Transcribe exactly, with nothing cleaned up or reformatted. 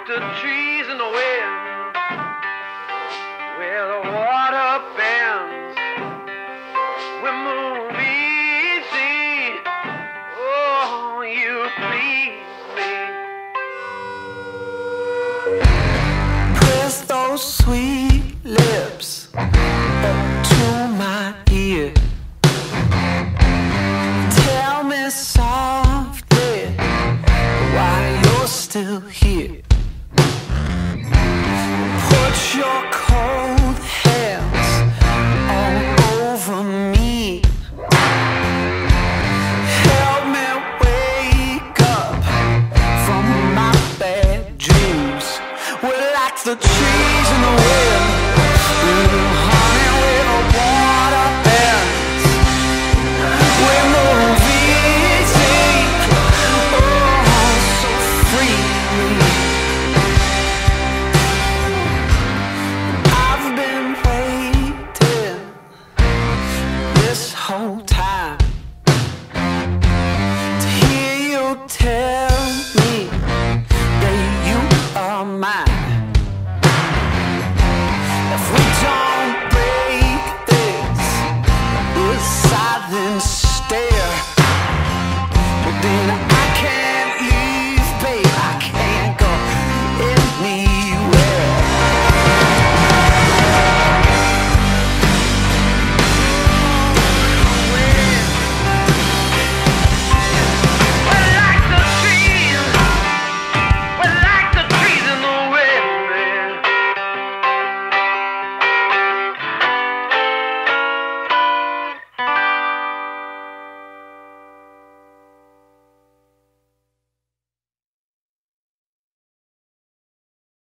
the trees in the wind, where the water bends, we move easy. Oh, you please me. Press those sweet lips up to my ear. Tell me softly why you're still here. Put your cold hands all over me. Help me wake up from my bad dreams. We're like the trees